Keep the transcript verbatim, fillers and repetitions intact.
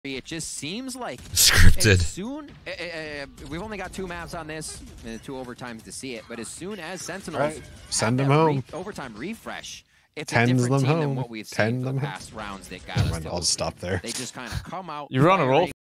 It just seems like scripted. As soon, uh, uh, we've only got two maps on this, uh, two overtimes to see it. But as soon as Sentinels right. send them home, re overtime refresh, it's Tens a different them team home. than what we've Ten seen them for the home. past rounds that got us. I'll stop there. They just kind of come out. You're on a roll.